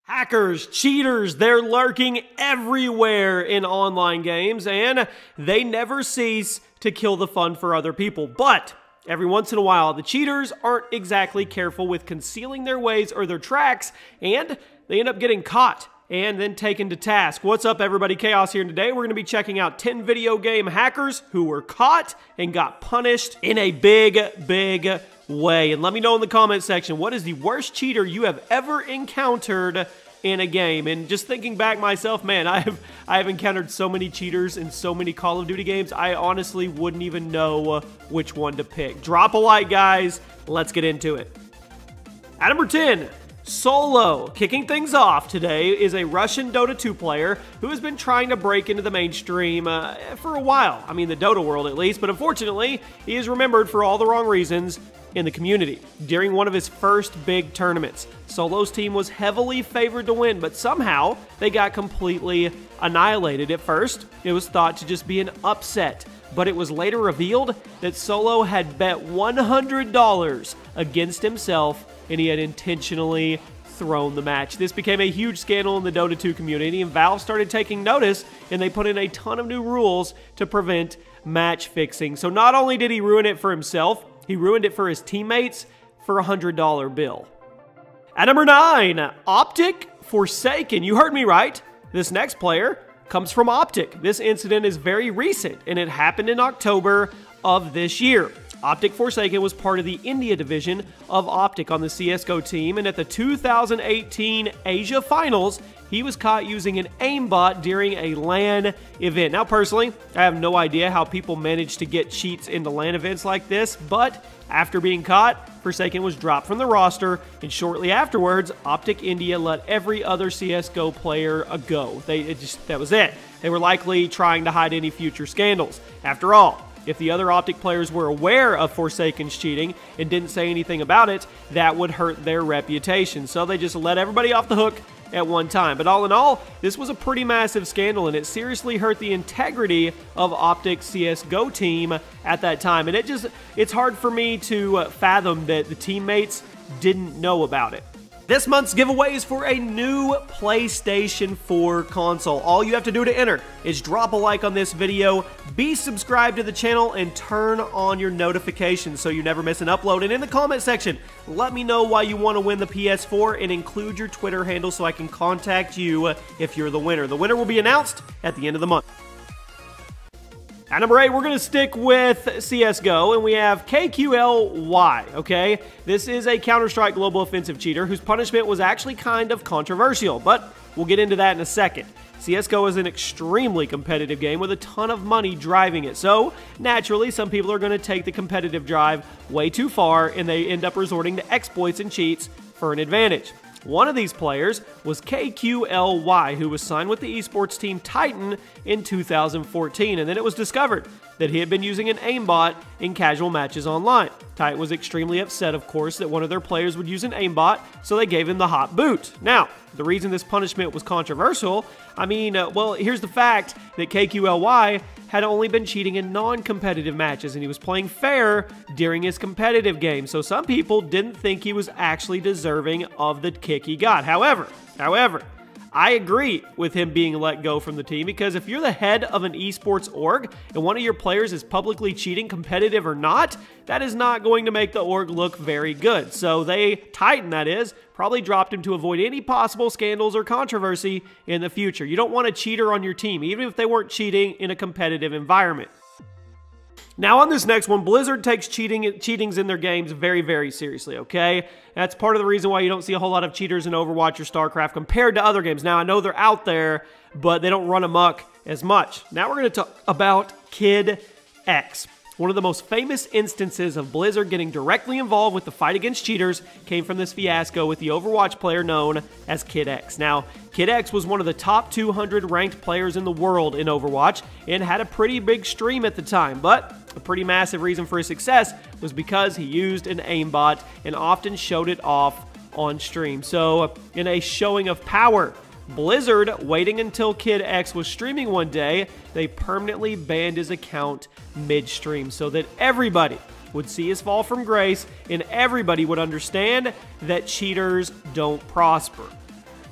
Hackers, cheaters, they're lurking everywhere in online games, and they never cease to kill the fun for other people. But every once in a while, the cheaters aren't exactly careful with concealing their ways or their tracks, and they end up getting caught and then taken to task. What's up, everybody? Chaos here, and today we're going to be checking out 10 video game hackers who were caught and got punished in a big way. And let me know in the comment section, what is the worst cheater you have ever encountered in a game? And just thinking back myself, man, I have encountered so many cheaters in so many Call of Duty games, I honestly wouldn't even know which one to pick. Drop a like, guys. Let's get into it. At number 10, Solo. Kicking things off today is a Russian Dota 2 player who has been trying to break into the mainstream for a while. I mean, the Dota world at least, but unfortunately, he is remembered for all the wrong reasons in the community. During one of his first big tournaments, Solo's team was heavily favored to win, but somehow they got completely annihilated. At first, it was thought to just be an upset, but it was later revealed that Solo had bet $100 against himself, and he had intentionally thrown the match. This became a huge scandal in the Dota 2 community, and Valve started taking notice, and they put in a ton of new rules to prevent match fixing. So not only did he ruin it for himself, he ruined it for his teammates for a $100 bill. At number 9, Optic Forsaken. You heard me right. This next player comes from Optic. This incident is very recent, and it happened in October of this year. Optic Forsaken was part of the India division of Optic on the CSGO team, and at the 2018 Asia Finals, he was caught using an aimbot during a LAN event. Now, personally, I have no idea how people manage to get cheats into LAN events like this, but after being caught, Forsaken was dropped from the roster, and shortly afterwards, Optic India let every other CSGO player go. That was it. They were likely trying to hide any future scandals. After all, if the other Optic players were aware of Forsaken's cheating and didn't say anything about it, that would hurt their reputation. So they just let everybody off the hook at one time. But all in all, this was a pretty massive scandal, and it seriously hurt the integrity of Optic's CSGO team at that time. And it's hard for me to fathom that the teammates didn't know about it. This month's giveaway is for a new PlayStation 4 console. All you have to do to enter is drop a like on this video, be subscribed to the channel, and turn on your notifications so you never miss an upload. And in the comment section, let me know why you want to win the PS4 and include your Twitter handle so I can contact you if you're the winner. The winner will be announced at the end of the month. At number 8, we're going to stick with CSGO, and we have KQLY, okay? This is a Counter-Strike Global Offensive cheater whose punishment was actually kind of controversial, but we'll get into that in a second. CSGO is an extremely competitive game with a ton of money driving it, so naturally some people are going to take the competitive drive way too far, and they end up resorting to exploits and cheats for an advantage. One of these players was KQLY, who was signed with the esports team Titan in 2014, and then it was discovered that he had been using an aimbot in casual matches online. Titan was extremely upset, of course, that one of their players would use an aimbot, so they gave him the hot boot. Now, the reason this punishment was controversial, well, here's the fact that KQLY had only been cheating in non-competitive matches, and he was playing fair during his competitive game, so some people didn't think he was actually deserving of the kick he got. However, I agree with him being let go from the team, because if you're the head of an esports org and one of your players is publicly cheating, competitive or not, that is not going to make the org look very good. So Titan, that is, probably dropped him to avoid any possible scandals or controversy in the future. You don't want a cheater on your team, even if they weren't cheating in a competitive environment. Now on this next one, Blizzard takes cheatings in their games very seriously, okay? That's part of the reason why you don't see a whole lot of cheaters in Overwatch or StarCraft compared to other games. Now, I know they're out there, but they don't run amok as much. Now we're going to talk about Kid X. One of the most famous instances of Blizzard getting directly involved with the fight against cheaters came from this fiasco with the Overwatch player known as Kid X. Now, Kid X was one of the top 200 ranked players in the world in Overwatch and had a pretty big stream at the time, but a pretty massive reason for his success was because he used an aimbot and often showed it off on stream. So, in a showing of power, Blizzard, waiting until Kid X was streaming one day, they permanently banned his account midstream so that everybody would see his fall from grace and everybody would understand that cheaters don't prosper.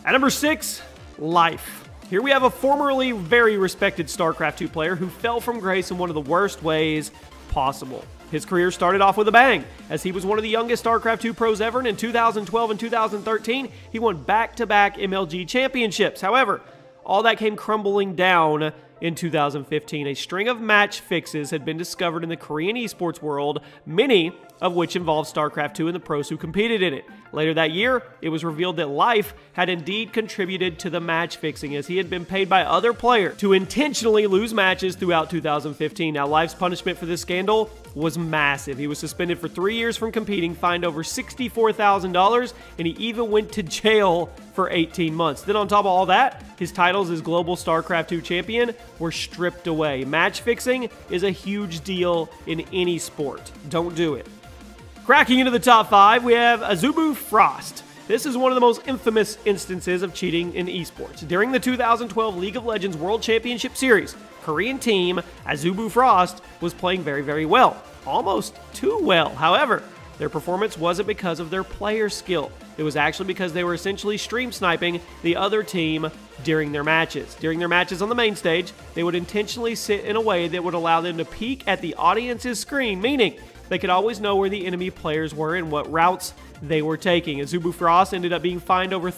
At number 6, Life. Here we have a formerly very respected StarCraft 2 player who fell from grace in one of the worst ways possible. His career started off with a bang, as he was one of the youngest StarCraft 2 pros ever, and in 2012 and 2013, he won back-to-back MLG championships. However, all that came crumbling down in 2015. A string of match fixes had been discovered in the Korean esports world, many of which involved StarCraft 2 and the pros who competed in it. Later that year, it was revealed that Life had indeed contributed to the match fixing, as he had been paid by other players to intentionally lose matches throughout 2015. Now, Life's punishment for this scandal was massive. He was suspended for 3 years from competing, fined over $64,000, and he even went to jail for 18 months. Then on top of all that, his titles as Global StarCraft 2 champion were stripped away. Match fixing is a huge deal in any sport. Don't do it. Cracking into the top 5, we have Azubu Frost. This is one of the most infamous instances of cheating in esports. During the 2012 League of Legends World Championship Series, Korean team Azubu Frost was playing very, very well. Almost too well. However, their performance wasn't because of their player skill. It was actually because they were essentially stream sniping the other team during their matches. During their matches on the main stage, they would intentionally sit in a way that would allow them to peek at the audience's screen, meaning they could always know where the enemy players were and what routes they were taking. Azubu Frost ended up being fined over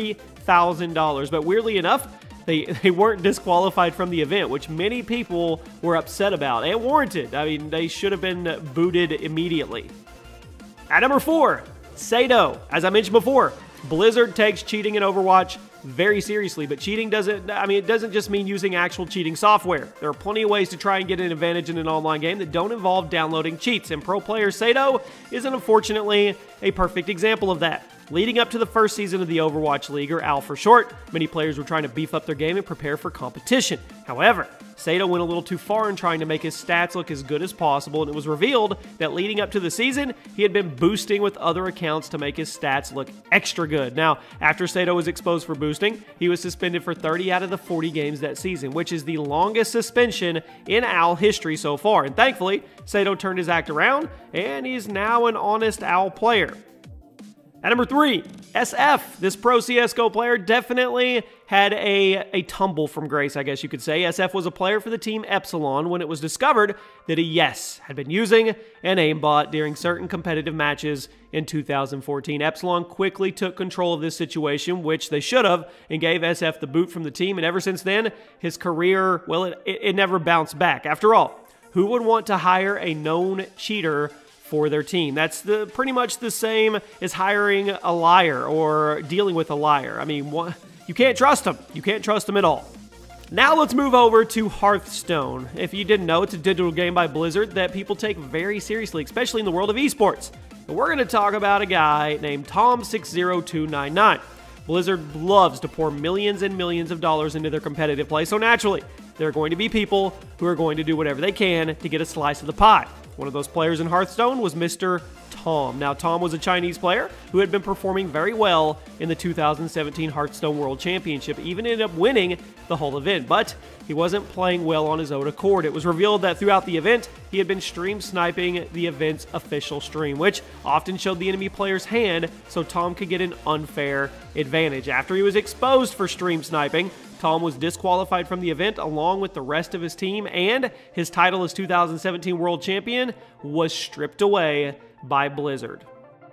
$30,000. But weirdly enough, they weren't disqualified from the event, which many people were upset about, and warranted. I mean, they should have been booted immediately. At number 4, Sato. As I mentioned before, Blizzard takes cheating in Overwatch very seriously, but cheating it doesn't just mean using actual cheating software. There are plenty of ways to try and get an advantage in an online game that don't involve downloading cheats, and pro player Sato is unfortunately a perfect example of that. Leading up to the first season of the Overwatch League, or AL for short, many players were trying to beef up their game and prepare for competition. However, Sato went a little too far in trying to make his stats look as good as possible, and it was revealed that leading up to the season, he had been boosting with other accounts to make his stats look extra good. Now, after Sato was exposed for boosting, he was suspended for 30 out of the 40 games that season, which is the longest suspension in AL history so far. And thankfully, Sato turned his act around, and he's now an honest AL player. At number 3, SF. This pro CSGO player definitely had a tumble from grace, I guess you could say. SF was a player for the team Epsilon when it was discovered that he, had been using an aimbot during certain competitive matches in 2014. Epsilon quickly took control of this situation, which they should have, and gave SF the boot from the team, and ever since then, his career, well, it never bounced back. After all, who would want to hire a known cheater for their team? That's pretty much the same as hiring a liar or dealing with a liar. I mean, you can't trust them. You can't trust them at all. Now let's move over to Hearthstone. If you didn't know, it's a digital game by Blizzard that people take very seriously, especially in the world of esports. And we're going to talk about a guy named Tom60299. Blizzard loves to pour millions and millions of dollars into their competitive play, so naturally, there are going to be people who are going to do whatever they can to get a slice of the pie. One of those players in Hearthstone was Mr. Tom. Now, Tom was a Chinese player who had been performing very well in the 2017 Hearthstone World Championship, even ended up winning the whole event, but he wasn't playing well on his own accord. It was revealed that throughout the event, he had been stream sniping the event's official stream, which often showed the enemy player's hand so Tom could get an unfair advantage. After he was exposed for stream sniping, Tom was disqualified from the event along with the rest of his team, and his title as 2017 World Champion was stripped away by Blizzard.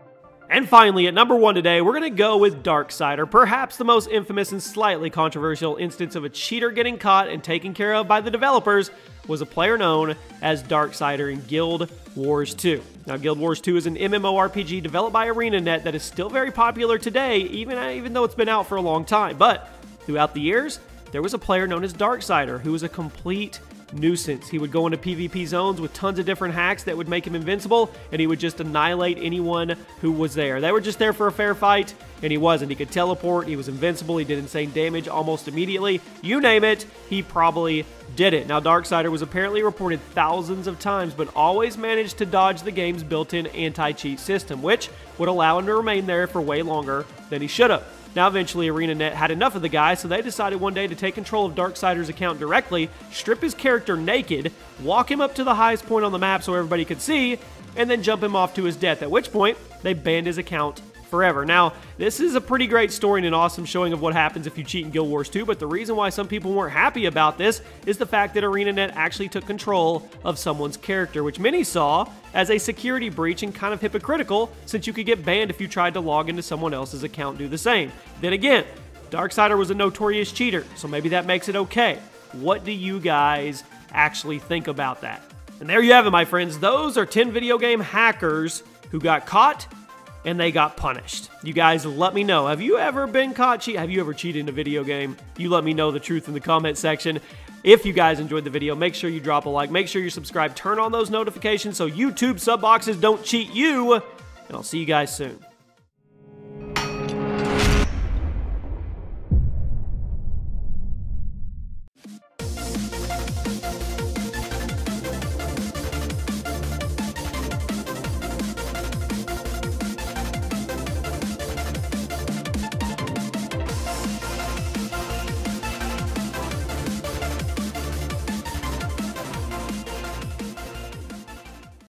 And finally, at number 1 today, we're going to go with Darksider. Perhaps the most infamous and slightly controversial instance of a cheater getting caught and taken care of by the developers was a player known as Darksider in Guild Wars 2. Now, Guild Wars 2 is an MMORPG developed by ArenaNet that is still very popular today, even though it's been out for a long time. But throughout the years, there was a player known as Darksider who was a complete nuisance. He would go into PvP zones with tons of different hacks that would make him invincible, and he would just annihilate anyone who was there. They were just there for a fair fight, and he wasn't. He could teleport, he was invincible, he did insane damage almost immediately. You name it, he probably did it. Now, Darksider was apparently reported thousands of times, but always managed to dodge the game's built-in anti-cheat system, which would allow him to remain there for way longer than he should have. Now, eventually, ArenaNet had enough of the guy, so they decided one day to take control of Darksider's account directly, strip his character naked, walk him up to the highest point on the map so everybody could see, and then jump him off to his death, at which point they banned his account forever. Now, this is a pretty great story and an awesome showing of what happens if you cheat in Guild Wars 2, but the reason why some people weren't happy about this is the fact that ArenaNet actually took control of someone's character, which many saw as a security breach and kind of hypocritical, since you could get banned if you tried to log into someone else's account and do the same. Then again, Darksider was a notorious cheater, so maybe that makes it okay. What do you guys actually think about that? And there you have it, my friends. Those are 10 video game hackers who got caught and they got punished. You guys let me know. Have you ever been caught cheating? Have you ever cheated in a video game? You let me know the truth in the comment section. If you guys enjoyed the video, make sure you drop a like. Make sure you're subscribed. Turn on those notifications so YouTube sub boxes don't cheat you. And I'll see you guys soon.